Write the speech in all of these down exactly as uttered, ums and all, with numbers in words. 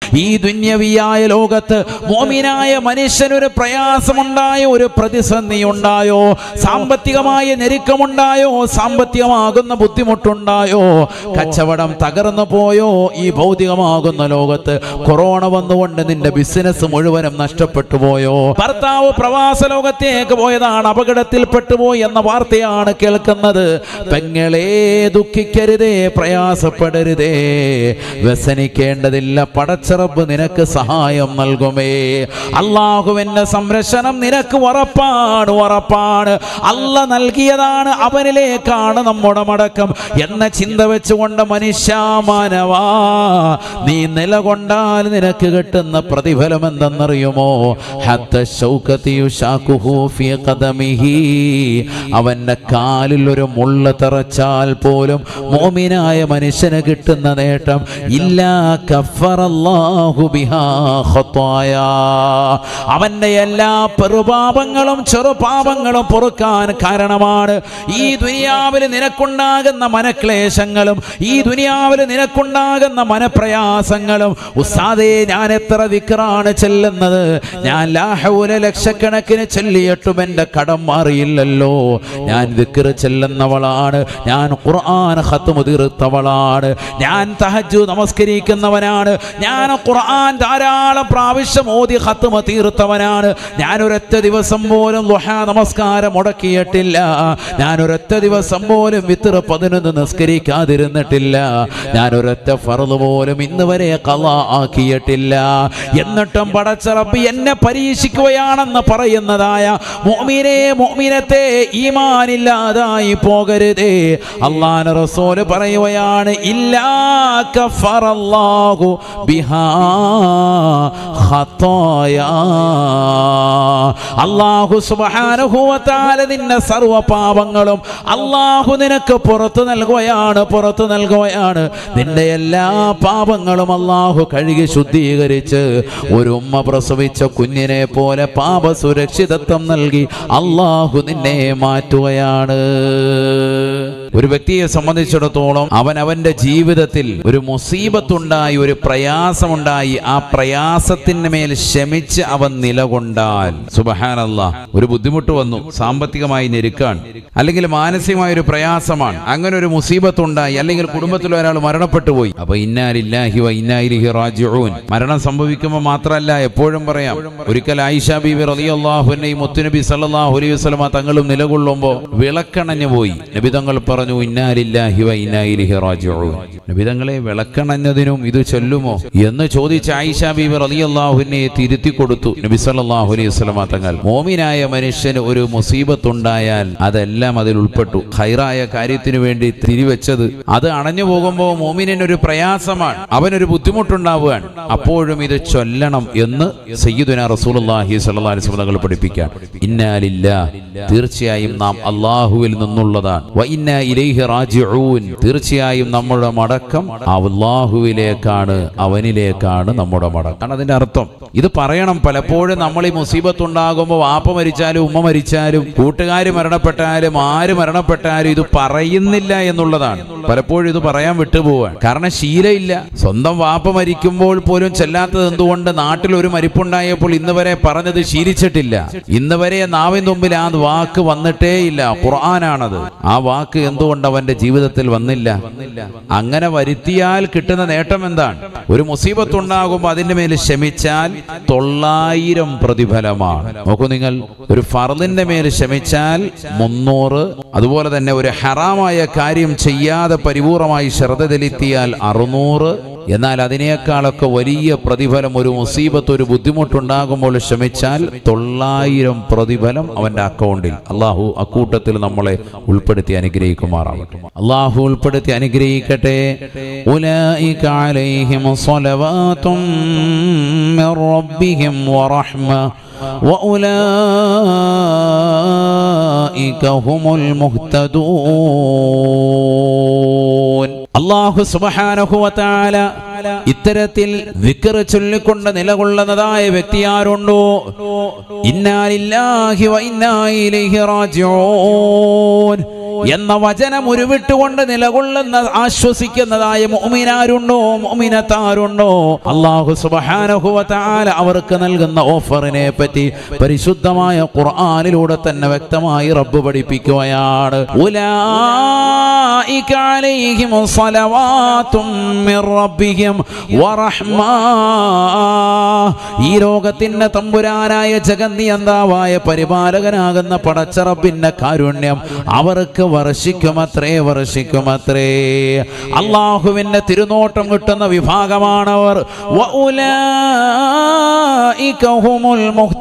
ഈ ദുന്യവിയായ ലോകത്ത് മുഅ്മിനായ മനുഷ്യനൊരു പ്രയാസമുണ്ടായോ, ഒരു പ്രതിസന്ധി ഉണ്ടായോ, സാമ്പത്തികമായ ഞെരുക്കമുണ്ടായോ, സാമ്പത്തികമാകുന്ന ബുദ്ധിമുട്ടുണ്ടായോ, കച്ചവടം തകർന്നു പോയോ, ഈ ഭൗതികമാകുന്ന ലോകത്ത് കൊറോണ വന്നുകൊണ്ട് നിന്റെ ബിസിനസ് മുഴുവനും നഷ്ടപ്പെട്ടു പോയോ, ഭർത്താവ് പ്രവാസ ലോകത്തേക്ക് പോയതാണ്, അപകടത്തിൽപ്പെട്ടുപോയി എന്ന വാർത്തയാണ് കേൾക്കുന്നത്. പെങ്ങളെ ദുഃഖിക്കരുതേ, പ്രയാസപ്പെടരുതേ, വ്യസനിക്കേണ്ടതില്ല. പടച്ചറബ് നിനക്ക് സഹായം നൽകുമേ. അള്ളാഹുവിന്റെ സംരക്ഷണം നിനക്ക് ഉറപ്പാണ്, ഉറപ്പാണ്. അല്ല നൽകിയതാണ്, അവനിലേക്കാണ് നമ്മുടെ മടക്കം എന്ന ചിന്ത വെച്ചുകൊണ്ട് മനുഷ്യാമാനവാ, നീ നിലകൊണ്ടാൽ നിനക്ക് കിട്ടുന്ന പ്രതിഫലം എന്തെന്നറിയുമോ? അവന്റെ കാലിൽ ഒരു മുള്ള തറച്ചാൽ പോലും മോമിനായ മനുഷ്യന് കിട്ടുന്ന നേട്ടം ഇല്ലാ കഫറല്ലാഹു ബിഹാ ഖത്തായാ, അവന്റെ എല്ലാ പെറുപാപങ്ങളും ചെറുപാപങ്ങളും പൊറുക്കാൻ കാരണമാണ്. ഈ ദുനിയാവിൽ നിനക്കുണ്ടാകുന്ന മനക്ലേശങ്ങളും ഈ ദുനിയാവിൽ നിനക്കുണ്ടാകുന്ന മനപ്രയാസങ്ങളും, ഉസ്താദേ ഞാൻ എത്ര ദിക്റാണ് ചെല്ലുന്നത്, ഞാൻ ലാ ഹൗല ലക്ഷക്കണക്കിന് ചൊല്ലിയിട്ടും എൻ്റെ കടം മാറിയില്ലല്ലോ. ഞാൻ ദിക്ർ ചെല്ലുന്നവളാണ്, ഞാൻ ഖുർആൻ ഖത്മ് തീർത്തവളാണ്, ഞാൻ തഹജ്ജുദ് നമസ്കരിക്കുന്നവനാണ്, ഞാൻ ഖുർആൻ ധാരാളം പ്രാവശ്യം ഓതി ഖത്മ് തീർത്തവനാണ്, ഞാൻ ഒരൊറ്റ ദിവസം പോലും ദുഹാ നമസ്കാരം മുടക്കിയിട്ടില്ല, ഞാൻ ഒരൊറ്റ ദിവസം പോലും വിത്ർ പതിനൊന്ന് നിസ്കരിക്കാതിരുന്നിട്ടില്ല, ഞാൻ ഒരൊറ്റ ഫർദ് പോലും ഇന്ന് വരെ ഖളാ ആക്കിയിട്ടില്ല. എന്നിട്ടും പടച്ച റബ്ബ് എന്നെ പരീക്ഷിക്കുകയാണെന്ന് പറയുന്നതായ മുഅ്മിനേ മുഅ്മിനത്തെ, ഈമാനില്ലാതായി പോകരുതേ. അല്ലാഹുവിന്റെ റസൂൽ പറയുകയാണ്, ഇല്ലാ കഫറല്ലാഹു ബിഹാ ഖത്തായാ, അല്ലാഹു സുബ്ഹാനഹു വ തആല നിന്റെ സർവ്വ പാപങ്ങളും അല്ലാഹു നിനക്ക് പുറത്തു നൽകുകയാണ്, പുറത്തു നൽകുകയാണ്. നിന്റെ എല്ലാ പാപങ്ങളും അല്ലാഹു കഴുകി ശുദ്ധീകരിച്ച് ഒരു ഉമ്മ പ്രസവിച്ച കുഞ്ഞിനെ പോലെ പാപ സുരക്ഷിതത്വം നൽകി അല്ലാഹു നിന്നെ മാറ്റുകയാണ്. ഒരു വ്യക്തിയെ സംബന്ധിച്ചിടത്തോളം അവൻ അവന്റെ ജീവിതത്തിൽ ഒരു മുസീബത്തുണ്ടായി, ഒരു പ്രയാസമുണ്ടായി, ആ പ്രയാസത്തിന് മേൽ ക്ഷമിച്ച് അവൻ നിലകൊണ്ടാൽ, സുബ്ഹാനല്ലാഹ്, ഒരു ബുദ്ധിമുട്ട് വന്നു, സാമ്പത്തികമായി ഞെരുക്കാണ്, അല്ലെങ്കിൽ മാനസികമായ ഒരു പ്രയാസമാണ്, അങ്ങനെ ഒരു മുസീബത്തുണ്ടായി, അല്ലെങ്കിൽ കുടുംബത്തിൽ ഒരാൾ മരണപ്പെട്ടു പോയി, അപ്പൊ ഇന്നാ ലില്ലാഹി വ ഇന്നാ ഇലൈഹി റാജിഊൻ. മരണം സംഭവിക്കുമ്പോൾ മാത്രമല്ല, എപ്പോഴും പറയാം. ഒരിക്കൽ ആയിഷ ബീവി റളിയല്ലാഹു അൻഹയും മുത്തുനബി സല്ലല്ലാഹു അലൈഹി വസല്ലമ തങ്ങളും നിലകൊള്ളുമ്പോൾ വിളക്കണഞ്ഞു പോയി. നബി തങ്ങൾ പറഞ്ഞു, ഇന്നാ ലില്ലാഹി വ ഇന്നാ ഇലൈഹി റാജിഊൻ. നബി തങ്ങളെ വിളക്കണഞ്ഞതിനും ഇത് ചൊല്ലുമോ എന്ന് ചോദിച്ച ആയിഷ ബീവി റളിയല്ലാഹു അൻഹയെ തിരുത്തി കൊടുത്തു നബി സല്ലല്ലാഹു അലൈഹി വസല്ലമ തങ്ങൾ. മോമിനായ മനുഷ്യന് ഒരു മുസീബത്തുണ്ടായാൽ അതെല്ലാം അതിൽ ഉൾപ്പെട്ടു. ഖൈറായ കാര്യത്തിനു വേണ്ടി തിരിവെച്ചത് അത് അണഞ്ഞു പോകുമ്പോൾ മോമിനൊരു ഒരു പ്രയാസമാണ്, അവനൊരു ബുദ്ധിമുട്ടുണ്ടാവുകയാണ്. അപ്പോഴും ഇത് ചൊല്ലണം എന്ന് സയ്യിദുനാ റസൂലുള്ളാഹി സ്വല്ലല്ലാഹു അലൈഹി വസല്ലം തങ്ങൾ പഠിപ്പിക്കാൻ. ഇന്നാ ലില്ലാഹ്, തീർച്ചയായും നാം അല്ലാഹുവിൽ നിന്നുള്ളതാണ്. വ ഇന്നാ ഇലൈഹി റാജിഊൻ, തീർച്ചയായും നമ്മുടെ മടക്കം അല്ലാഹുവിലേക്കാണ്, അവനിലേക്കാണ് നമ്മുടെ മടക്കം. അതിന്റെ അർത്ഥം ഇത് പറയണം. പലപ്പോഴും നമ്മൾ ഈ മുസീബത്ത് ഉണ്ടാകുമ്പോൾ വാപ്പ മരിച്ചാലും ഉമ്മ മരിച്ചാലും കൂട്ടുകാർ മരണപ്പെട്ടാലും ആര് മരണപ്പെട്ടാലും ഇത് പറയുന്നില്ല എന്നുള്ളതാണ്. പലപ്പോഴും ഇത് പറയാൻ വിട്ടുപോവാണ്. കാരണം ശീലമില്ല. സ്വന്തം വാപ്പ മരിക്കുമ്പോൾ പോലും ചെല്ലാത്തത് എന്തുകൊണ്ട്? നാട്ടിൽ ഒരു മരിപ്പുണ്ടായപ്പോൾ ഇന്ന് വരെ പറഞ്ഞത് ശീലിച്ചിട്ടില്ല. ഇന്ന് വരെ നാവിൻ മുമ്പിൽ ആ വാക്ക് വന്നിട്ടേ ഇല്ല. ഖുർആനാണത്. ആ വാക്ക് എന്തുകൊണ്ട് അവന്റെ ജീവിതത്തിൽ വന്നില്ല? അങ്ങനെ വരുത്തിയാൽ കിട്ടുന്ന നേട്ടം എന്താണ്? ഒരു മുസീബത്ത് ഉണ്ടാകുമ്പോൾ അതിന്റെ മേൽ ക്ഷമിച്ചാൽ തൊള്ളായിരം പ്രതിഫലമാണ്. നോക്കൂ നിങ്ങൾ, ഒരു ഫർദിന്റെ മേൽ ക്ഷമിച്ചാൽ മുന്നൂറ്, അതുപോലെ തന്നെ ഒരു ഹറാമായ കാര്യം ചെയ്യാതെ പരിപൂർണമായി ശ്രദ്ധ ചെലുത്തിയാൽ അറുന്നൂറ്. എന്നാൽ അതിനേക്കാളൊക്കെ വലിയ പ്രതിഫലം ഒരു മുസീബത്ത്, ഒരു ബുദ്ധിമുട്ടുണ്ടാകുമ്പോൾ ക്ഷമിച്ചാൽ തൊള്ളായിരം പ്രതിഫലം അവന്റെ അക്കൗണ്ടിൽ. അള്ളാഹു അക്കൂട്ടത്തിൽ നമ്മളെ ഉൾപ്പെടുത്തി അനുഗ്രഹിക്കുമാറാവട്ടെ. അള്ളാഹു ഉൾപ്പെടുത്തി അനുഗ്രഹിക്കട്ടെ. ഉലൈക അലൈഹിം സ്വലവാതും മിർ റബ്ബിഹിം വറഹ്മ വഉലൈക ഹുമുൽ മുഹ്തദൂൻ. അല്ലാഹു സുബ്ഹാനഹു വ തആല ഇത്തരത്തിൽ ദിക്ർ ചൊല്ലിക്കൊണ്ട് നിലകൊള്ളുന്നതായ വ്യക്തി ആരുണ്ടോ? ഇന്നാ ലില്ലാഹി വ ഇന്നാ ഇലൈഹി റാജിഊൻ. എന്ന വചനം ഉരുവിട്ടുകൊണ്ട് നിലകൊള്ളുന്ന ആശ്വസിക്കുന്നതായ മുഅ്മിനാരുണ്ടോ മുഅ്മിനത്താരുണ്ടോ അല്ലാഹു സുബ്ഹാനഹു വ തആല അവർക്ക് നൽകുന്ന ഓഫറിനെ പറ്റി പരിശുദ്ധമായ ഖുർആനിലൂടെ തന്നെ വ്യക്തമായി റബ്ബ് പഠിപ്പിക്കുകയാണ്. ഉലൈക അലൈഹിം സ്വലവാതും മിർ റബ്ബിഹിം വറഹ്മ. ഈ ലോകത്തിന്റെ തമ്പുരാനായ ജഗന്നിയന്താവായ പരിപാലകനാകുന്ന പടച്ച റബ്ബിന്റെ കാരുണ്യം അവർക്ക് വർഷിക്കുമത്രേ വർഷിക്കുമത്രേ. അല്ലാഹുവിന്റെ തിരുനോട്ടം കിട്ടുന്ന വിഭാഗമാണവർ. വഉലൈക ഹുമുൽ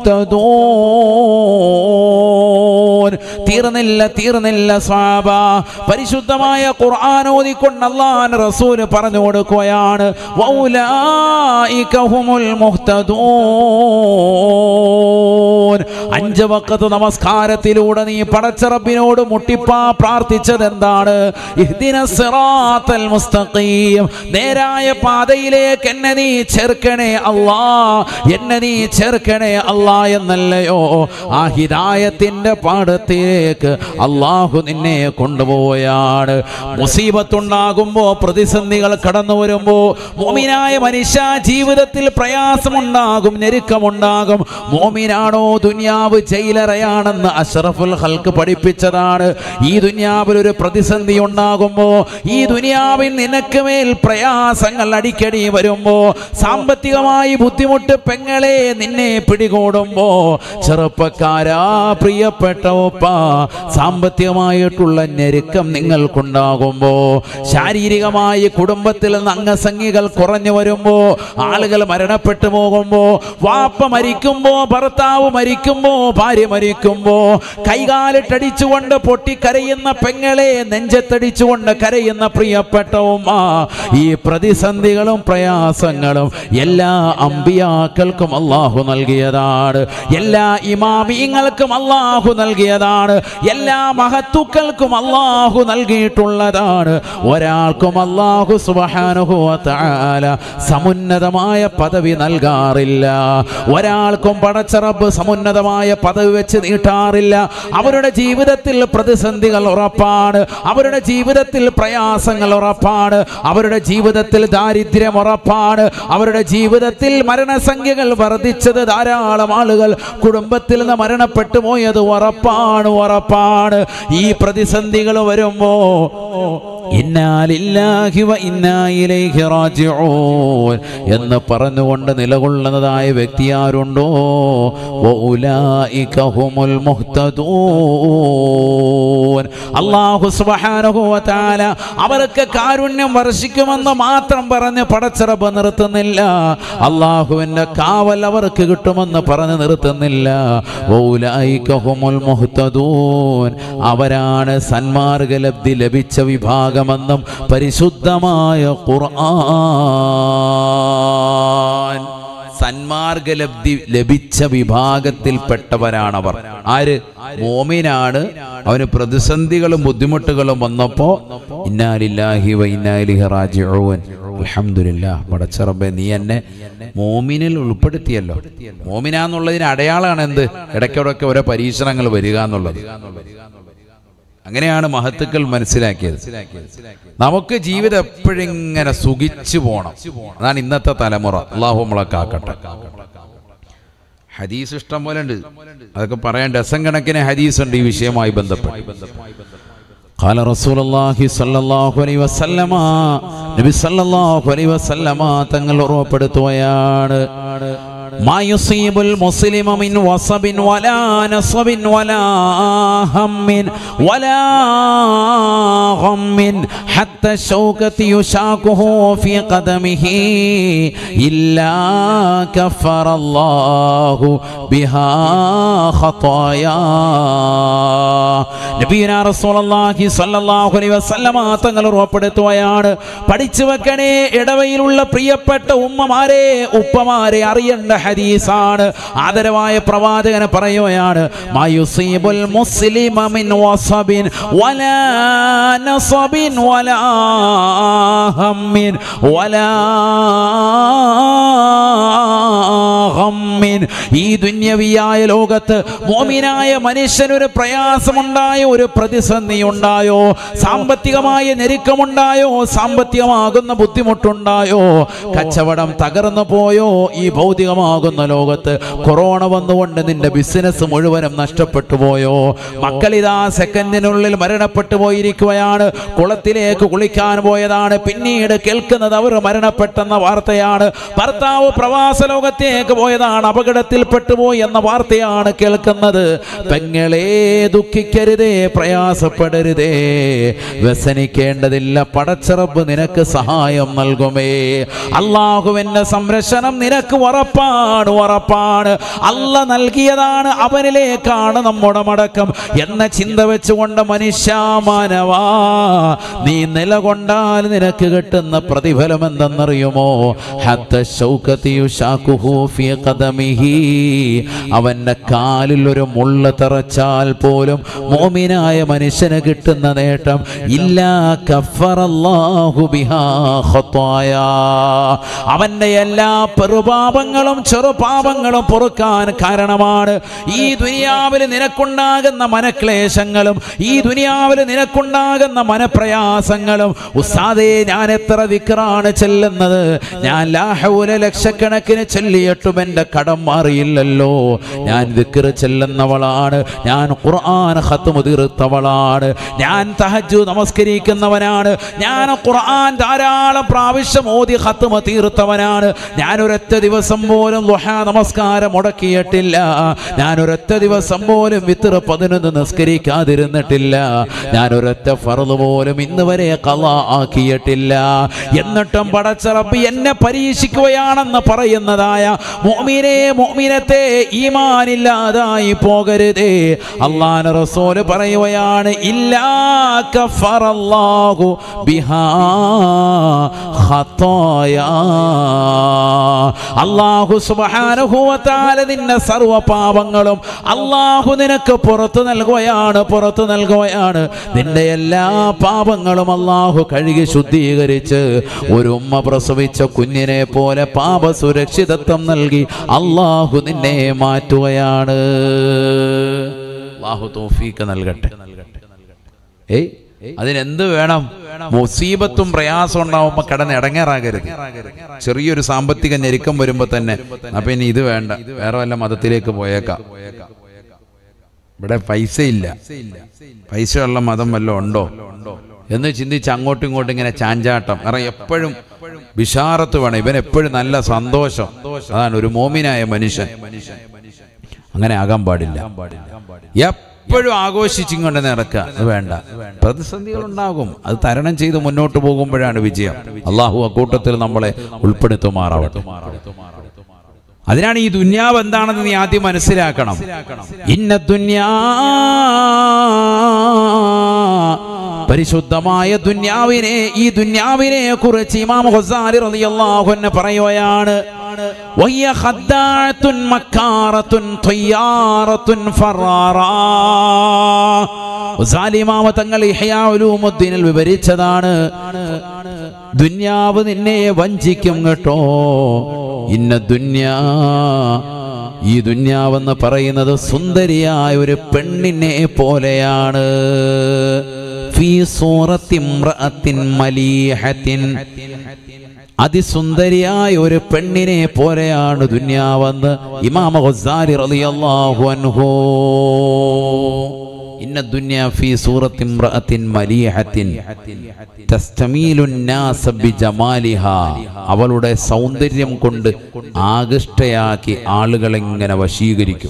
മുഹ്തദൂൻ. തീർന്നില്ല തീർന്നില്ല സ്വഹാബ. പരിശുദ്ധമായ ഖുർആൻ ഓതിക്കൊണ്ട് അല്ലാഹുവിന്റെ റസൂൽ പറഞ്ഞു കൊടുക്കുകയാണ് വഉലൈക ഹുമുൽ മുഹ്തദൂൻ. അഞ്ച് വഖത്ത് നമസ്കാരത്തിലൂടെ നീ പടച്ച റബ്ബിനോട് മുട്ടിപ്പാ പ്രാർത്ഥിച്ചത് എന്താണ്? ഇഹ്ദിനസ് സിറാത്തൽ മുസ്തഖീം. നേരായ പാതയിലേക്ക് എന്നെ നീ ചേർക്കണേ അല്ലാ, എന്നെ നീ ചേർക്കണേ അല്ലാ എന്നല്ലയോ? ആ ഹിദായത്തിന്റെ പാടത്തിലേക്ക് അല്ലാഹു നിന്നെ കൊണ്ടുപോവുകയാണ്. മുസീബത്തുണ്ടാകുമ്പോ പ്രതിസന്ധികൾ കടന്നു വരുമ്പോ മുഅ്മിനായ മനുഷ്യ ജീവിതത്തിൽ പ്രയാസമുണ്ടാകും, ഞെരുക്കമുണ്ടാകും. മുഅ്മിനാണോ ദുനിയാവ് ജയിലറയാണെന്ന് അഷ്റഫുൽ ഖൽഖ് പഠിപ്പിച്ചതാണ്. ഈ ദുനിയാവിൽ ഒരു പ്രതിസന്ധി ഉണ്ടാകുമ്പോ, ഈ ദുനിയാവിൽ നിനക്ക് മേൽ പ്രയാസങ്ങൾ അടിക്കടി വരുമ്പോ, സാമ്പത്തികമായി ബുദ്ധിമുട്ട് പെങ്ങളെ നിന്നെ പിടികൂടുമ്പോ, ചെറുപ്പക്കാരാ പ്രിയപ്പെട്ട ഒപ്പ സാമ്പത്തികമായിട്ടുള്ള ഞെരുക്കം നിങ്ങൾക്കുണ്ടാകുമ്പോ, ശാരീരികമായി കുടുംബത്തിൽ നിന്ന് അംഗസംഖ്യകൾ കുറഞ്ഞു വരുമ്പോ, ആളുകൾ മരണപ്പെട്ടു പോകുമ്പോ, വാപ്പ മരിക്കുമ്പോ, ഭർത്താവ് മരിക്കുമ്പോ, ഭാര്യ മരിക്കുമ്പോ, കൈകാലിട്ടടിച്ചുകൊണ്ട് പൊട്ടിക്കരയുന്ന പെങ്ങളെ, നെഞ്ചത്തടിച്ചുകൊണ്ട് കരയുന്ന പ്രിയപ്പെട്ട ഉമ്മ, ഈ പ്രതിസന്ധികളും പ്രയാസങ്ങളും എല്ലാ അമ്പിയാക്കൾക്കും അല്ലാഹു നൽകിയതാണ്. എല്ലാ ഇമാമിയങ്ങൾക്കും അല്ലാഹു നൽകിയതാണ്. എല്ലാ മഹത്തുക്കൾക്കും അല്ലാഹു നൽകിയിട്ടുള്ളതാണ്. ഒരാൾക്കും അല്ലാഹു സുബ്ഹാനഹു വ തആല സമുന്നതമായ പദവി നൽകാറില്ല. ഒരാൾക്കും പടച്ച റബ്ബ് സമുന്നതമായ പദവി വെച്ച് നീട്ടാറില്ല. അവരുടെ ജീവിതത്തിൽ പ്രതിസന്ധികൾ ഉറപ്പാണ്, അവരുടെ ജീവിതത്തിൽ പ്രയാസങ്ങൾ ഉറപ്പാണ്, അവരുടെ ജീവിതത്തിൽ ദാരിദ്ര്യം ഉറപ്പാണ്, അവരുടെ ജീവിതത്തിൽ മരണസംഖ്യകൾ വർദ്ധിച്ചത്, ധാരാളം ആളുകൾ കുടുംബത്തിൽ നിന്ന് മരണപ്പെട്ടു പോയത് ഉറപ്പാണ് ഉറപ്പാണ്. ഈ പ്രതിസന്ധികൾ വരുമ്പോ ഇന്നാ ലില്ലാഹി വ ഇന്നാ ഇലൈഹി റാജിഊൻ എന്ന് പറഞ്ഞുകൊണ്ട് നിലകൊള്ളുന്നതായ വ്യക്തി ആരുണ്ടോ വഉലൈക ഹുമുൽ മുഹ്തദൂൻ. അല്ലാഹു സുബ്ഹാനഹു വ തആല അവർക്ക് കാരുണ്യം വർഷിക്കുമെന്ന് മാത്രം പറഞ്ഞ് പടച്ച റബ്ബ് നിർത്തുന്നില്ല. അല്ലാഹുവിന്റെ കാവൽ അവർക്ക് കിട്ടുമെന്ന് പറഞ്ഞ് നിർത്തുന്നില്ല. വഉലൈക ഹുമുൽ മുഹ്തദൂൻ. അവരാണ് സന്മാർഗലബ്ധി ലഭിച്ച വിഭാഗമെന്നും പരിശുദ്ധമായ ഖുർആൻ. സന്മാർഗലബ്ധി ലഭിച്ച വിഭാഗത്തിൽപ്പെട്ടവരാണവർ. ആര്? മോമിനാണ്. അവന് പ്രതിസന്ധികളും ബുദ്ധിമുട്ടുകളും വന്നപ്പോ ഇന്നാ ലില്ലാഹി വ ഇന്നാ ഇലൈഹി റാജിഊൻ. അൽഹംദുലില്ലാഹ്, പടച്ച റബ്ബേ നീ എന്നെ മോമിനിൽ ഉൾപ്പെടുത്തിയല്ലോ. മോമിനാന്നുള്ളതിന് അടയാളമാണ് എന്ത്? ഇടയ്ക്കിടയ്ക്ക് ഓരോ പരീക്ഷണങ്ങൾ വരിക എന്നുള്ളത്. അങ്ങനെയാണ് മഹത്തുക്കൾ മനസ്സിലാക്കിയത്. നമുക്ക് ജീവിതം എപ്പോഴിങ്ങനെ സുഖിച്ചു പോണം. അതാണ് ഇന്നത്തെ തലമുറ. അല്ലാഹു നമ്മളെ കാക്കട്ടെ. ഹദീസ് ഇഷ്ടം പോലെ ഉണ്ട്, അതൊക്കെ പറയാൻ ഡസൻ കണക്കിന് ഹദീസ് ഉണ്ട് ഈ വിഷയവുമായി ബന്ധപ്പെട്ട്. ഖാല റസൂലുള്ളാഹി സ്വല്ലല്ലാഹു അലൈഹി വസല്ലമ, നബി സ്വല്ലല്ലാഹു അലൈഹി വസല്ലമ തങ്ങൾ ഉറപ്പെടുത്തുകയാണ് ما يصيب المسلم من وصب ولا نصب ولا هم ولا غم حتى الشوكة يشاكه في قدمه إلا كفر الله بها خطايا. നബിയുനാ റസൂലുള്ളാഹി സ്വല്ലല്ലാഹു അലൈഹി വസല്ലമ തങ്ങൾ ഉറപ്പെടുത്തുകയാണ്, പഠിച്ചു വെക്കണേ ഇടവയിലുള്ള പ്രിയപ്പെട്ട ഉമ്മമാരെ, ഉപ്പമാരെ, അറിയേണ്ട ഹദീസാണ്. ആദരവായ പ്രവാചകൻ പറയുകയാണ്, മായുസീബുൽ മുസ്ലിമ മിൻ വസബിൻ വലാ നസബിൻ വലാ ഹമ്മിൻ വലാ ഗമ്മിൻ മുഅ്മിനീൻ, ഈ ദുന്യവിയായ ലോകത്ത് മുഅ്മിനായ മനുഷ്യനൊരു പ്രയാസമുണ്ടായോ, ഒരു പ്രതിസന്ധി ഉണ്ടായോ, സാമ്പത്തികമായ ഞെരുക്കമുണ്ടായോ, സാമ്പത്തികമാകുന്ന ബുദ്ധിമുട്ടുണ്ടായോ, കച്ചവടം തകർന്നു പോയോ, ഈ ഭൗതികമാകുന്ന ലോകത്ത് കൊറോണ വന്നുകൊണ്ട് നിന്റെ ബിസിനസ് മുഴുവനും നഷ്ടപ്പെട്ടു പോയോ, മക്കളിതാ സെക്കൻഡിനുള്ളിൽ മരണപ്പെട്ടു പോയിരിക്കുകയാണ്, കുളത്തിലേക്ക് കുളിക്കാൻ പോയതാണ്, പിന്നീട് കേൾക്കുന്നത് അവർ മരണപ്പെട്ടെന്ന വാർത്തയാണ്, ഭർത്താവ് പ്രവാസ ലോകത്തേക്ക് പോയതാണ്, അപകടത്തിൽപ്പെട്ടുപോയി എന്ന വാർത്തയാണ് കേൾക്കുന്നത്. പെങ്ങളെ ദുഃഖിക്കരുതേ, പ്രയാസപ്പെടരുതേ, വ്യസനിക്കേണ്ടതില്ല. പടച്ചറബ് നിനക്ക് സഹായം നൽകുമേ. അള്ളാഹുവിന്റെ സംരക്ഷണം നിനക്ക് ഉറപ്പാണ്, ഉറപ്പാണ്. അല്ല നൽകിയതാണ്, അവനിലേക്കാണ് നമ്മുടെ മടക്കം എന്ന ചിന്ത വെച്ചുകൊണ്ട് മനുഷ്യാമാനവാ, നീ നിലകൊണ്ടാൽ നിനക്ക് കിട്ടുന്ന പ്രതിഫലം എന്തെന്നറിയുമോ? അവന്റെ കാലിൽ ഒരു മുള്ള തറച്ചാൽ പോലും മോമിനായ മനുഷ്യന് കിട്ടുന്ന നേട്ടം ഇല്ലാ കഫറല്ലാഹു ബിഹാ ഖത്തായാ, അവന്റെ എല്ലാ പെറുപാപങ്ങളും ചെറുപാപങ്ങളും പൊറുക്കാൻ കാരണമാണ്. ഈ ദുനിയാവിൽ നിനക്കുണ്ടാകുന്ന മനക്ലേശങ്ങളും ഈ ദുനിയാവിൽ നിനക്കുണ്ടാകുന്ന മനപ്രയാസങ്ങളും, ഉസ്താദേ ഞാൻ എത്ര ദിക്റാണ് ചെല്ലുന്നത്, ഞാൻ ലാ ഹൗല ലക്ഷക്കണക്കിന് ചൊല്ലിയിട്ടും എൻ്റെ കടം മാറിയില്ലല്ലോ, ഞാൻ ദിക്ർ ചെല്ലുന്നവളാണ്, ഞാൻ ഖുർആൻ ഖത്മ് തീർത്തവളാണ്, ഞാൻ തഹജ്ജുദ് നമസ്കരിക്കുന്നവനാണ്, ഞാൻ ഖുർആൻ ധാരാളം പ്രാവശ്യം ഓതി ഖത്മ് തീർത്തവനാണ്, ഞാൻ ഒരൊറ്റ ദിവസം പോലും ദുഹാ നമസ്കാരം മുടക്കിയിട്ടില്ല, ഞാൻ ഒരൊറ്റ ദിവസം പോലും വിത്ർ പതിനൊന്ന് നിസ്കരിക്കാതിരുന്നിട്ടില്ല, ഞാൻ ഒരൊറ്റ ഫർദ് പോലും ഇന്ന് വരെ ഖളാ ആക്കിയിട്ടില്ല. എന്നിട്ടും പടച്ച റബ്ബ് എന്നെ പരീക്ഷിക്കുകയാണെന്ന് പറയുന്നതായ മുഅ്മിനേ മുഅ്മിനത്തെ, ഈമാനില്ലാതായി പോകരുതേ. അല്ലാഹുവിന്റെ റസൂൽ പറയുകയാണ്, ഇല്ലാ കഫറല്ലാഹു ബിഹാ ഖത്തായാ, അല്ലാഹു സുബ്ഹാനഹു വ തആല നിന്റെ സർവ്വ പാപങ്ങളും അല്ലാഹു നിനക്ക് പുറത്തു നൽകുകയാണ്, പുറത്തു നൽകുകയാണ്. നിന്റെ എല്ലാ പാപങ്ങളും അല്ലാഹു കഴുകി ശുദ്ധീകരിച്ച് ഒരു ഉമ്മ പ്രസവിച്ച കുഞ്ഞിനെ പോലെ പാപ സുരക്ഷിതത്വം നൽകി അല്ലാഹു നിന്നെ മാറ്റുകയാണ്. അല്ലാഹു തൗഫീഖ് നൽകട്ടെ. ഏയ് അതിനെന്ത് വേണം? മുസീബത്തും പ്രയാസം ഉണ്ടാവുമ്പോ കിടന്ന് ഇടങ്ങേറാകരുത്. ചെറിയൊരു സാമ്പത്തിക ഞെരുക്കം വരുമ്പോ തന്നെ അപ്പൊ ഇനി ഇത് വേണ്ട, വേറെ വല്ല മതത്തിലേക്ക് പോയേക്കാം, ഇവിടെ പൈസ ഇല്ല, പൈസ ഉള്ള മതം വല്ലതും ഉണ്ടോ എന്ന് ചിന്തിച്ച് അങ്ങോട്ടും ഇങ്ങോട്ടും ഇങ്ങനെ ചാഞ്ചാട്ടം. കാരണം എപ്പോഴും ബിഷാറത്ത് വേണം, ഇവൻ എപ്പോഴും നല്ല സന്തോഷം. അതാണ് ഒരു മോമിനായ മനുഷ്യൻ. അങ്ങനെ ആകാൻ പാടില്ല. എപ്പോഴും ആഘോഷിച്ചിങ്ങോട്ട് നടക്കുക, അത് വേണ്ട. പ്രതിസന്ധികൾ ഉണ്ടാകും, അത് തരണം ചെയ്ത് മുന്നോട്ട് പോകുമ്പോഴാണ് വിജയം. അള്ളാഹു അക്കൂട്ടത്തിൽ നമ്മളെ ഉൾപ്പെടുത്തുമാറാവട്ടെ. അതിനാണ് ഈ ദുന്യാവ് എന്താണെന്ന് നീ ആദ്യം മനസ്സിലാക്കണം. ഇന്ന ദുന്യാ, പരിശുദ്ധമായ ദുന്യാവിനെ, ഈ ദുന്യാവിനെ കുറിച്ച് ഇമാം ഗസാലി റളിയല്ലാഹു അൻഹു പറയുകയാണ്, വഹിയ ഖദ്ദാഅത്തുൻ മക്കാറത്തുൻ ത്വയ്യാറത്തുൻ ഫറാറാ. ഗസാലി ഇമാം തങ്ങൾ ഇഹ്യാ ഉലൂമുദ്ദീനിൽ വിവരിച്ചതാണ്, ദുന്യാവ് നിന്നെ വഞ്ചിക്കും കേട്ടോ. ഇന്ന ദുന്യാ, ഈ ദുന്യാവെന്ന് പറയുന്നത് സുന്ദരിയായ ഒരു പെണ്ണിനെ പോലെയാണ്. ഫീ സൂറത്തി ഇംറഅത്തിൻ മലീഹത്തിൻ, അതിസുന്ദരിയായ ഒരു പെണ്ണിനെ പോലെയാണ് ദുന്യാവെന്ന് ഇമാം ഗസാലി റളിയല്ലാഹു അൻഹു. ഇന്ന ദുന്യാ ഫീ സൂറത്തി ഇംറഅത്തിൻ മലീഹത്തിൻ തസ്തമീലുൻ നാസ ബിജമാലിഹാ, അവളുടെ സൗന്ദര്യം കൊണ്ട് ആകൃഷ്ടയാക്കി ആളുകളെ ഇങ്ങനെ വശീകരിക്കും.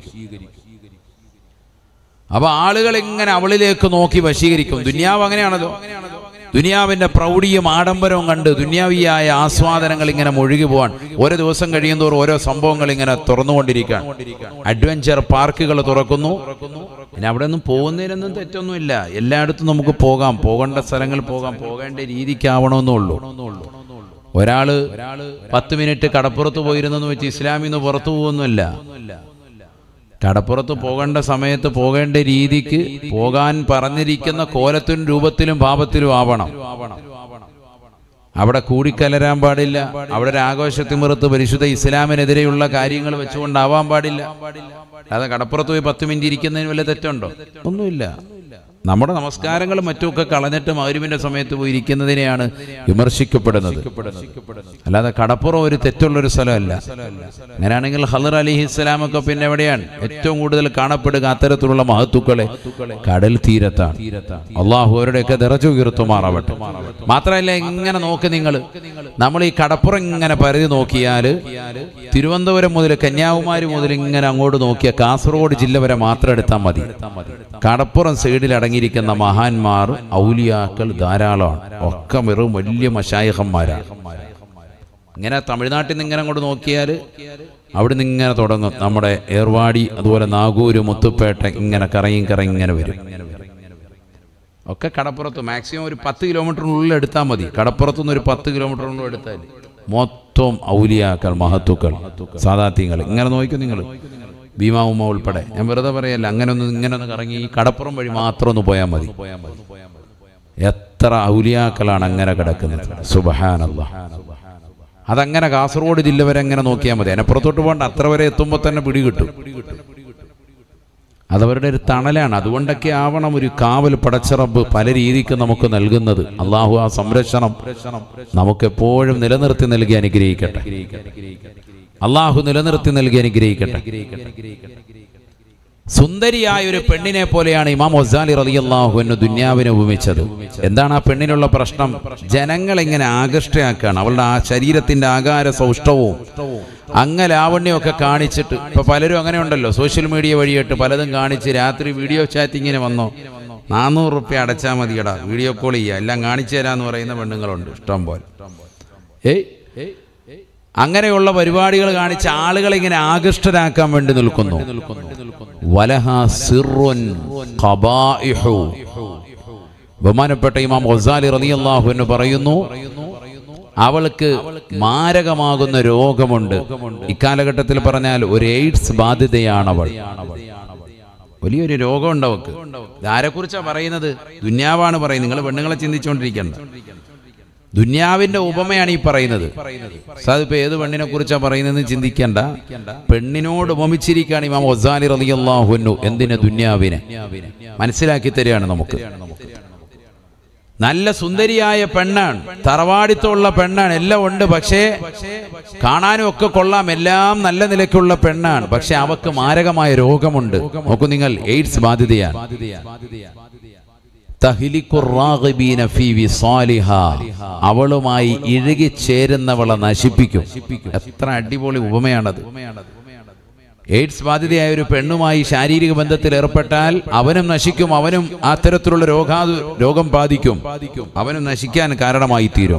അപ്പൊ ആളുകൾ ഇങ്ങനെ അവളിലേക്ക് നോക്കി വശീകരിക്കും. ദുനിയാവ് അങ്ങനെയാണല്ലോ. ദുനിയാവിന്റെ പ്രൗഢിയും ആഡംബരവും കണ്ട് ദുനിയാവിയായ ആസ്വാദനങ്ങൾ ഇങ്ങനെ മുഴുകി പോവാൻ ഓരോ ദിവസം കഴിയുന്തോറും ഓരോ സംഭവങ്ങൾ ഇങ്ങനെ തുറന്നുകൊണ്ടിരിക്കുകയാണ്. അഡ്വഞ്ചർ പാർക്കുകൾ തുറക്കുന്നു. പിന്നെ അവിടെ ഒന്നും പോകുന്നതിനൊന്നും തെറ്റൊന്നുമില്ല, എല്ലായിടത്തും നമുക്ക് പോകാം, പോകേണ്ട സ്ഥലങ്ങൾ പോകാം, പോകേണ്ട രീതിക്കാവണമെന്നുള്ളൂ. ഒരാള് പത്ത് മിനിറ്റ് കടപ്പുറത്ത് പോയിരുന്നെന്ന് വെച്ച് ഇസ്ലാമിൽ നിന്ന് പുറത്തു പോകുന്നില്ല. കടപ്പുറത്ത് പോകേണ്ട സമയത്ത് പോകേണ്ട രീതിക്ക് പോകാൻ പറഞ്ഞിരിക്കുന്ന കോലത്തിനും രൂപത്തിലും ഭാവത്തിലും ആവണം. അവിടെ കൂടിക്കലരാൻ പാടില്ല. അവിടെ ഒരു ആഘോഷത്തിമിറത്ത് പരിശുദ്ധ ഇസ്ലാമിനെതിരെയുള്ള കാര്യങ്ങൾ വെച്ചുകൊണ്ടാവാൻ പാടില്ല. അല്ലാതെ കടപ്പുറത്ത് പോയി പത്ത് മിനിറ്റ് ഇരിക്കുന്നതിന് വല്ല തെറ്റുണ്ടോ? ഒന്നുമില്ല. നമ്മുടെ നമസ്കാരങ്ങളും മറ്റുമൊക്കെ കളഞ്ഞിട്ട് മഗ്‌രിബിന്റെ സമയത്ത് പോയി ഇരിക്കുന്നതിനെയാണ് വിമർശിക്കപ്പെടുന്നത്. അല്ലാതെ കടപ്പുറം ഒരു തെറ്റുള്ളൊരു സ്ഥലമല്ല. അങ്ങനെയാണെങ്കിൽ ഖളർ അലൈഹിസ്സലാമൊക്കെ പിന്നെ എവിടെയാണ് ഏറ്റവും കൂടുതൽ കാണപ്പെടുക? അത്തരത്തിലുള്ള മഹത്തുക്കളെ കടൽ തീരത്താണ്. അള്ളാഹു അവരുടെയൊക്കെ ദറജ ഉയർത്തുമാറാവട്ടെ. മാത്രമല്ല, ഇങ്ങനെ നോക്ക് നിങ്ങൾ, നമ്മൾ ഈ കടപ്പുറം ഇങ്ങനെ പരിധി നോക്കിയാൽ തിരുവനന്തപുരം മുതൽ കന്യാകുമാരി മുതൽ ഇങ്ങനെ അങ്ങോട്ട് നോക്കിയാൽ കാസർഗോഡ് ജില്ല വരെ മാത്രം എടുത്താൽ മതി. കടപ്പുറം സൈഡിൽ അടങ്ങിയിരിക്കുന്ന മഹാന്മാർ, ഔലിയാക്കൾ ധാരാളമാണ്. ഒക്കെ വെറും വലിയ മശായിഖന്മാരാണ്. ഇങ്ങനെ തമിഴ്നാട്ടിൽ നിന്ന് ഇങ്ങനെ അങ്ങോട്ട് നോക്കിയാൽ അവിടെ നിന്ന് ഇങ്ങനെ തുടങ്ങും. നമ്മുടെ ഏർവാടി, അതുപോലെ നാഗൂര്, മുത്തുപ്പേട്ട, ഇങ്ങനെ കറങ്ങി കറങ്ങി ഇങ്ങനെ വരും. ഒക്കെ കടപ്പുറത്ത് മാക്സിമം ഒരു പത്ത് കിലോമീറ്ററിനുള്ളിൽ എടുത്താൽ മതി. കടപ്പുറത്തുനിന്ന് ഒരു പത്ത് കിലോമീറ്ററിനുള്ളിൽ എടുത്താൽ മൊത്തം ഔലിയാക്കൾ, മഹത്തുക്കൾ, സാദാത്യങ്ങൾ. ഇങ്ങനെ നോക്കും നിങ്ങൾ, ഭീമാ ഉമ്മ ഉൾപ്പെടെ. ഞാൻ വെറുതെ പറയല്ല, അങ്ങനെ ഒന്ന് ഇങ്ങനെ ഒന്ന് കറങ്ങി ഈ കടപ്പുറം വഴി മാത്രം ഒന്ന് പോയാൽ മതി. എത്ര ഔലിയാക്കളാണ് അങ്ങനെ കിടക്കുന്നത്. സുബ്ഹാനല്ലാഹ്. അതങ്ങനെ കാസർഗോഡ് ജില്ല വരെ അങ്ങനെ നോക്കിയാൽ മതി. അതിനപ്പുറത്തോട്ട് പോകണ്ട. അത്ര വരെ എത്തുമ്പോൾ തന്നെ പിടികിട്ടും. അതവരുടെ ഒരു തണലാണ്. അതുകൊണ്ടൊക്കെ ആവണം ഒരു കാവൽ പടച്ച റബ്ബ് പല രീതിക്ക് നമുക്ക് നൽകുന്നത്. അള്ളാഹു ആ സംരക്ഷണം നമുക്കെപ്പോഴും നിലനിർത്തി നൽകി അനുഗ്രഹിക്കട്ടെ. അള്ളാഹു നിലനിർത്തി നൽകി അനുഗ്രഹിക്കട്ടെ. സുന്ദരിയായ ഒരു പെണ്ണിനെ പോലെയാണ് ഇമാം ഗസാലി റളിയല്ലാഹു അൻഹു ദുനിയാവിനെ ഉപമിച്ചത്. എന്താണ് ആ പെണ്ണിനുള്ള പ്രശ്നം? ജനങ്ങൾ ഇങ്ങനെ ആകർഷ്ടയാക്കുകയാണ്. അവളുടെ ആ ശരീരത്തിന്റെ ആകാര സൗഷ്ഠവവും അംഗലാവണ്യമൊക്കെ കാണിച്ചിട്ട്, ഇപ്പൊ പലരും അങ്ങനെ ഉണ്ടല്ലോ, സോഷ്യൽ മീഡിയ വഴിയായിട്ട് പലതും കാണിച്ച് രാത്രി വീഡിയോ ചാറ്റിങ്ങിന് വന്നോ, നാനൂറ് റുപ്യ അടച്ചാൽ മതിയടാ, വീഡിയോ കോൾ ചെയ്യുക, എല്ലാം കാണിച്ചു തരാന്ന് പറയുന്ന പെണ്ണുങ്ങളുണ്ട് ഇഷ്ടം പോലെ. ഏയ് അങ്ങനെയുള്ള പരിപാടികൾ കാണിച്ച് ആളുകളെ ഇങ്ങനെ ആകൃഷ്ടരാക്കാൻ വേണ്ടി നിൽക്കുന്നു. വലഹാ സിർറുൻ ഖബാഇഹു. ബഹുമാനപ്പെട്ട ഇമാം ഗസാലി റളിയല്ലാഹു അൻഹു പറയുന്നു, അവൾക്ക് മാരകമാകുന്ന രോഗമുണ്ട്. ഇക്കാലഘട്ടത്തിൽ പറഞ്ഞാൽ ഒരു എയ്ഡ്സ് ബാധിതയാണ് അവൾ. വലിയൊരു രോഗമുണ്ട് അവൾക്ക്. ആരെക്കുറിച്ചാ പറയുന്നത്? ദുന്യാവാണ് പറയുന്നത്. നിങ്ങൾ പെണ്ണുങ്ങളെ ചിന്തിച്ചുകൊണ്ടിരിക്കണ്ട. ദുന്യാവിന്റെ ഉപമയാണ് ഈ പറയുന്നത്. സാധിപ്പോ ഏത് പെണ്ണിനെ കുറിച്ചാ പറയുന്നതെന്ന് ചിന്തിക്കണ്ട. പെണ്ണിനോട് ഉപമിച്ചിരിക്കുകയാണ് ഇമാം ഗസാലി റളിയല്ലാഹു അൻഹു. എന്തിന്? ദുന്യാവിനെ മനസ്സിലാക്കി തരികയാണ് നമുക്ക്. നല്ല സുന്ദരിയായ പെണ്ണാണ്, തറവാടിത്തമുള്ള പെണ്ണാണ്, എല്ലാം ഉണ്ട്. പക്ഷേ കാണാനും ഒക്കെ കൊള്ളാം, എല്ലാം നല്ല നിലയ്ക്കുള്ള പെണ്ണാണ്. പക്ഷെ അവക്ക് മാരകമായ രോഗമുണ്ട്. നോക്കൂ നിങ്ങൾ, എയ്ഡ്സ് ബാധിതയാണ്. അവളുമായി ഇഴുകിച്ചേരുന്നവളെ നശിപ്പിക്കും. എത്ര അടിപൊളി ഉപമയാണത്. എയ്ഡ്സ് ബാധിതയായ ഒരു പെണ്ണുമായി ശാരീരിക ബന്ധത്തിൽ ഏർപ്പെട്ടാൽ അവനും നശിക്കും, അവനും അത്തരത്തിലുള്ള രോഗാ രോഗം ബാധിക്കും, അവനും നശിക്കാൻ കാരണമായി തീരും.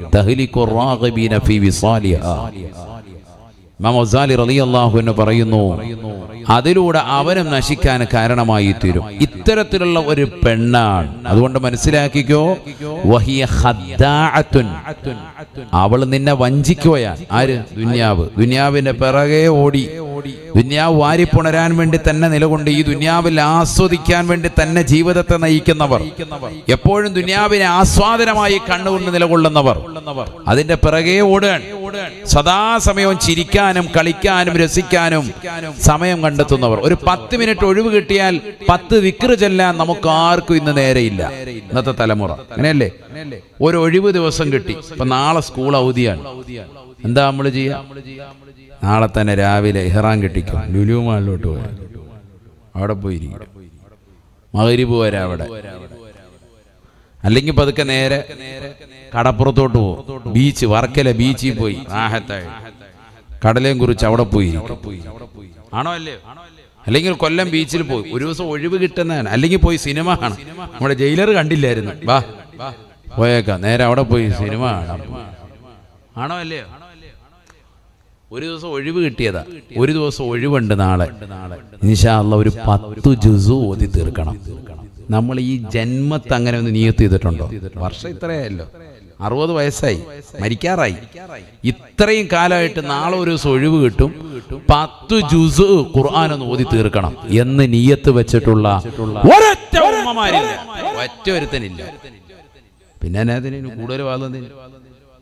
ഇമാം ഗസാലി റളിയല്ലാഹു അൻഹു പറയുന്നു, അതിലൂടെ അവനും നശിക്കാൻ കാരണമായി തീരും. ഇത്തരത്തിലുള്ള ഒരു പെണ്ണാണ്. അതുകൊണ്ട് മനസ്സിലാക്കിക്കോ, വഹിയ ഖദ്ദാഅത്തുൻ. അവൾ നിന്നെ വഞ്ചിക്കുകയാണ്. ആര്? ദുന്യാവ്. ദുന്യാവിന്റെ പിറകെ ഓടി, ദുന്യാവ് വാരിപ്പുണരാൻ വേണ്ടി തന്നെ നിലകൊണ്ട്, ഈ ദുന്യാവിൽ ആസ്വദിക്കാൻ വേണ്ടി തന്നെ ജീവിതത്തെ നയിക്കുന്നവർ, എപ്പോഴും ദുന്യാവിനെ ആസ്വാദനമായി കണ്ണുകൊണ്ട് നിലകൊള്ളുന്നവർ, അതിന്റെ പിറകെ ഓടാൻ, സദാസമയവും ചിരിക്കാനും കളിക്കാനും രസിക്കാനും സമയം കണ്ടെത്തുന്നവർ. ഒരു പത്ത് മിനിറ്റ് ഒഴിവ് കിട്ടിയാൽ പത്ത് ദിക്ർ ചൊല്ലാൻ നമുക്ക് ആർക്കും ഇന്ന് നേരെയില്ല. ഇന്നത്തെ തലമുറ അങ്ങനെയല്ലേ? ഒരു ഒഴിവ് ദിവസം കിട്ടി. ഇപ്പൊ നാളെ സ്കൂൾ അവധിയാണ്. എന്താ നമ്മൾ ചെയ്യാ? നാളെ തന്നെ രാവിലെ ഇഹ്റാം കെട്ടിക്കും, ലുലു മാളിലോട്ട് പോയാൽ അവിടെ പോയിരിക്കും, മഗ്‌രിബ് വരെ അവിടെ. അല്ലെങ്കിൽ പതുക്കെ നേരെ കടപ്പുറത്തോട്ട് പോകും, ബീച്ച്, വർക്കല ബീച്ചിൽ പോയി റാഹത്തായി കടലേം കുറിച്ച് അവിടെ പോയി. ആണോ അല്ലേ? അല്ലെങ്കിൽ കൊല്ലം ബീച്ചിൽ പോയി ഒരു ദിവസം ഒഴിവ് കിട്ടുന്നതാണ്. അല്ലെങ്കിൽ പോയി സിനിമ കാണാം. നമ്മുടെ ജയിലർ കണ്ടില്ലായിരുന്നു, വാ പോയേക്കാം, നേരെ അവിടെ പോയി സിനിമ കാണാം. ആണോ അല്ലേ? ഒരു ദിവസം ഒഴിവ് കിട്ടിയതാ. ഒരു ദിവസം ഒഴിവുണ്ട് നാളെ. ഇൻഷാ അല്ലാഹ് ഒരു പത്ത് ജുസു ഓതി തീർക്കണം. നമ്മൾ ഈ ജന്മത്ത് അങ്ങനെ ഒന്ന് നിയത്ത് ചെയ്തിട്ടുണ്ടോ? വർഷം ഇത്രയല്ലോ, അറുപത് വയസ്സായി, മരിക്കാറായി. ഇത്രയും കാലമായിട്ട് നാളെ ഒരു ദിവസം ഒഴിവ് കിട്ടും, പത്ത് ജുസ് ഖുർആൻ ഒന്ന് ഓതി തീർക്കണം എന്ന് നിയത്ത് വെച്ചിട്ടുള്ള ഒരൊറ്റ ഉമ്മമാരില്ല, ഒറ്റ ഒരുത്തനില്ല. പിന്നെ അതിന് കൂടുതൽ വാദത്തിന്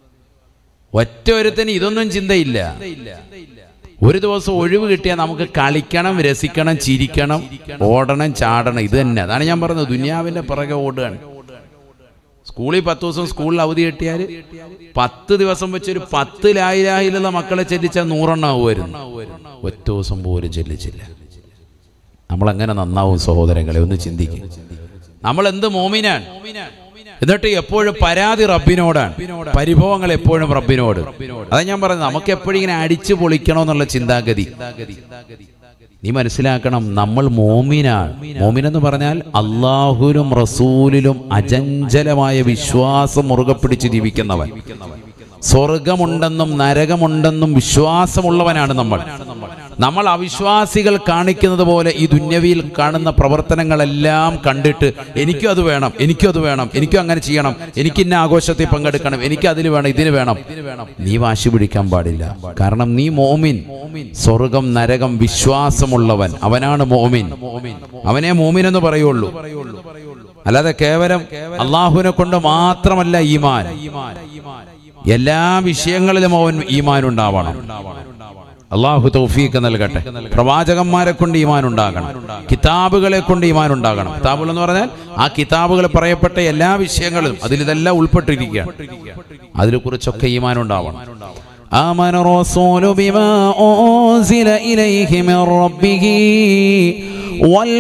ഒറ്റ ഒരുത്തന് ഇതൊന്നും ചിന്തയില്ല. ഒരു ദിവസം ഒഴിവ് കിട്ടിയാൽ നമുക്ക് കളിക്കണം, രസിക്കണം, ചിരിക്കണം, ഓടണം, ചാടണം. ഇത് തന്നെ. അതാണ് ഞാൻ പറഞ്ഞത്, ദുനിയാവിന്റെ പിറകെ ഓടുകയാണ്. സ്കൂളിൽ പത്ത് ദിവസം സ്കൂളിൽ അവധി കിട്ടിയാൽ പത്ത് ദിവസം വെച്ചൊരു പത്ത് ലായിലായിലുള്ള മക്കളെ ചെല്ലിച്ചാൽ നൂറെണ്ണം ആവുമായിരുന്നു. ഒറ്റ ദിവസം പോലും ചെല്ലിച്ചില്ല. നമ്മളെങ്ങനെ നന്നാവും സഹോദരങ്ങളെ? ഒന്ന് ചിന്തിക്കും. നമ്മൾ എന്ത് മോമിനാണ്, എന്നിട്ട് എപ്പോഴും പരാതി റബ്ബിനോടാണ്, പരിഭവങ്ങൾ എപ്പോഴും റബ്ബിനോട്. അതാ ഞാൻ പറയുന്നത്, നമുക്ക് എപ്പോഴും ഇങ്ങനെ അടിച്ചു പൊളിക്കണമെന്നുള്ള ചിന്താഗതി. നീ മനസ്സിലാക്കണം, നമ്മൾ മോമിനാണ്. മോമിൻ എന്ന് പറഞ്ഞാൽ അള്ളാഹുവിലും റസൂലിലും അചഞ്ചലമായ വിശ്വാസം മുറുകെ പിടിച്ച് ജീവിക്കുന്നവൻ. സ്വർഗമുണ്ടെന്നും നരകമുണ്ടെന്നും വിശ്വാസമുള്ളവനാണ് നമ്മൾ. നമ്മൾ അവിശ്വാസികൾ കാണിക്കുന്നത് പോലെ ഈ ദുന്യവിയിൽ കാണുന്ന പ്രവർത്തനങ്ങളെല്ലാം കണ്ടിട്ട് എനിക്കും അത് വേണം, എനിക്കും അത് വേണം, എനിക്കും അങ്ങനെ ചെയ്യണം, എനിക്ക് ഇന്ന ആഘോഷത്തിൽ പങ്കെടുക്കണം, എനിക്ക് അതിന് വേണം, ഇതിന് വേണം. നീ വാശി പിടിക്കാൻ പാടില്ല. കാരണം നീ മോമിൻ, സ്വർഗം നരകം വിശ്വാസമുള്ളവൻ, അവനാണ് മോമിൻ. അവനെ മോമിൻ എന്ന് പറയുള്ളൂ. അല്ലാതെ കേവലം അള്ളാഹുവിനെ കൊണ്ട് മാത്രമല്ല ഈമാൻ. എല്ലാ വിഷയങ്ങളിലും അവൻ ഈമാൻ ഉണ്ടാവണം. അള്ളാഹു തൗഫീഖ് നൽകട്ടെ. പ്രവാചകന്മാരെ കൊണ്ട് ഈമാൻ ഉണ്ടാകണം, കിതാബുകളെ കൊണ്ട് ഈമാൻ ഉണ്ടാകണം. കിതാബുകൾ എന്ന് പറഞ്ഞാൽ ആ കിതാബുകൾ പറയപ്പെട്ട എല്ലാ വിഷയങ്ങളും അതിൽ ഇതെല്ലാം ഉൾപ്പെട്ടിരിക്കുകയാണ്. അതിനെ കുറിച്ചൊക്കെ ഈമാൻ ഉണ്ടാവണം. ആമന റസൂലു ബിമാ ഉൻസില ഇലൈഹി മിർ റബ്ബിഹി വൽ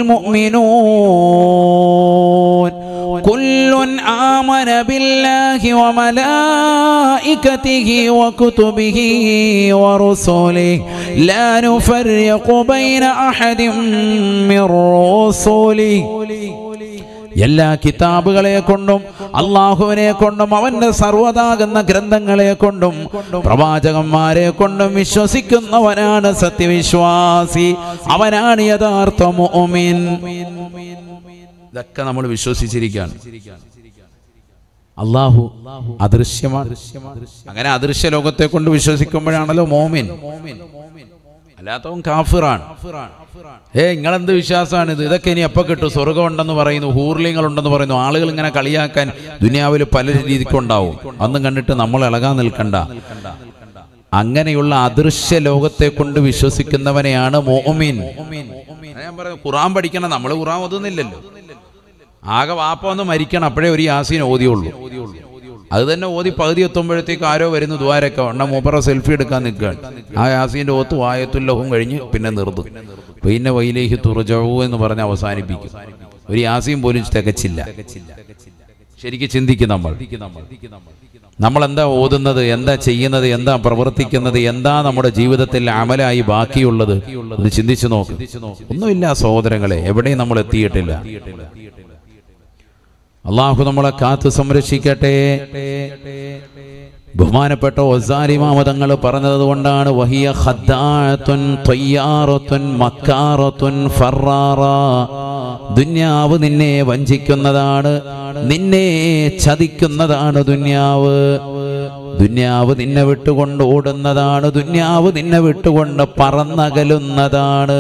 മുഅ്മിനൂൻ കുല്ലുൻ ആമന ബില്ലാഹി വമലായികതിഹി വകുതുബിഹി വറുസുലിഹി ലാ നുഫർരിഖു ബൈന അഹദിൻ മിർ റസൂലിഹി. എല്ലാ കിതാബുകളെ കൊണ്ടും അള്ളാഹുവിനെ കൊണ്ടും അവന്റെ സർവ്വതാകുന്ന ഗ്രന്ഥങ്ങളെ കൊണ്ടും പ്രവാചകന്മാരെ കൊണ്ടും വിശ്വസിക്കുന്നവനാണ് സത്യവിശ്വാസി, അവനാണ് യഥാർത്ഥ മുഅ്മിൻ. ഇതൊക്കെ നമ്മൾ വിശ്വസിച്ചിരിക്കുകയാണ്. അള്ളാഹു അദൃശ്യമാണ്. അങ്ങനെ അദൃശ്യ ലോകത്തെ കൊണ്ട് വിശ്വസിക്കുമ്പോഴാണല്ലോ മോമിൻ. അല്ലാത്തവൻ കാഫിറാണ്. ഏ നിങ്ങളെന്ത് വിശ്വാസമാണിത്? ഇതൊക്കെ ഇനി എപ്പോൾ കിട്ടും? സ്വർഗം ഉണ്ടെന്ന് പറയുന്നു, ഹൂർലിങ്ങൾ ഉണ്ടെന്ന് പറയുന്നു. ആളുകൾ ഇങ്ങനെ കളിയാക്കാൻ ദുനിയാവിൽ പല രീതിക്കുണ്ടാവും. അന്നും കണ്ടിട്ട് നമ്മൾ ഇളകാൻ നിൽക്കണ്ട. അങ്ങനെയുള്ള അദൃശ്യ ലോകത്തെ കൊണ്ട് വിശ്വസിക്കുന്നവനെയാണ് മുഅ്മിൻ. ഞാൻ പറയുന്നത്, ഖുർആൻ പഠിക്കണം. നമ്മൾ ഖുർആൻ ഓതുന്നില്ലല്ലോ. ആകെ വാപ്പ ഒന്ന് മരിക്കണം, അപ്പോഴേ ഒരു യാസീൻ ഓതിയുള്ളൂ. അത് തന്നെ ഓതി പകുതി എത്തുമ്പോഴത്തേക്ക് ആരോ വരുന്നു ദ്വാരക്ക എണ്ണ മൂപ്പറ സെൽഫി എടുക്കാൻ നിൽക്കുകയാണ്. ആ യാസീൻ്റെ ഓത്ത് വായത്തുല്ലഹും കഴിഞ്ഞ് പിന്നെ നിർത്തും. പിന്നെ വൈലേഹി തുർജഊ എന്ന് പറഞ്ഞ് അവസാനിപ്പിക്കും. ഒരു യാസീൻ പോലും തികച്ചില്ല. ശരിക്കും ചിന്തിക്കും നമ്മൾ. നമ്മൾ എന്താ ഓതുന്നത്, എന്താ ചെയ്യുന്നത്, എന്താ പ്രവർത്തിക്കുന്നത്, എന്താ നമ്മുടെ ജീവിതത്തിൽ അമലായി ബാക്കിയുള്ളത്? ഇത് ചിന്തിച്ചു നോക്ക്. ഒന്നുമില്ല സഹോദരങ്ങളെ, എവിടെയും നമ്മൾ എത്തിയിട്ടില്ല. അള്ളാഹു നമ്മളെ കാത്തു സംരക്ഷിക്കട്ടെ. ബഹുമാനപ്പെട്ട ഗസാലി തങ്ങൾ പറഞ്ഞത് കൊണ്ടാണ് വഹിയ ഖദ്ദാഅത്തുൻ തയ്യാറത്തുൻ മക്കാറത്തുൻ ഫറാറ. ദുന്യാവ് നിന്നെ വഞ്ചിക്കുന്നതാണ്, നിന്നെ ചതിക്കുന്നതാണ്. ദുന്യാവ് ദുന്യാവ് നിന്നെ വിട്ടുകൊണ്ട് ഓടുന്നതാണ്. ദുന്യാവ് നിന്നെ വിട്ടുകൊണ്ട് പറന്നകലുന്നതാണ്.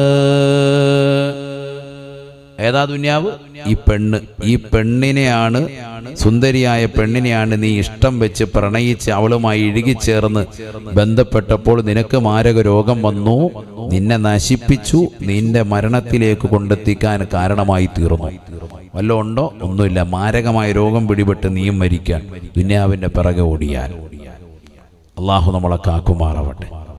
ഏതാ ദുന്യാവ്? ഈ പെണ്ണ്. ഈ പെണ്ണിനെയാണ്, സുന്ദരിയായ പെണ്ണിനെയാണ് നീ ഇഷ്ടം വെച്ച് പ്രണയിച്ച് അവളുമായി ഇഴുകിച്ചേർന്ന് ബന്ധപ്പെട്ടപ്പോൾ നിനക്ക് മാരക രോഗം വന്നു, നിന്നെ നശിപ്പിച്ചു, നിന്റെ മരണത്തിലേക്ക് കൊണ്ടെത്തിക്കാൻ കാരണമായി തീർന്നു. വല്ലതും ഉണ്ടോ? ഒന്നുമില്ല. മാരകമായ രോഗം പിടിപെട്ട് നീയും മരിക്കാൻ ദുന്യാവിന്റെ പിറകെ ഓടിയാൽ. അള്ളാഹു നമ്മളെ കാക്കുമാറാവട്ടെ.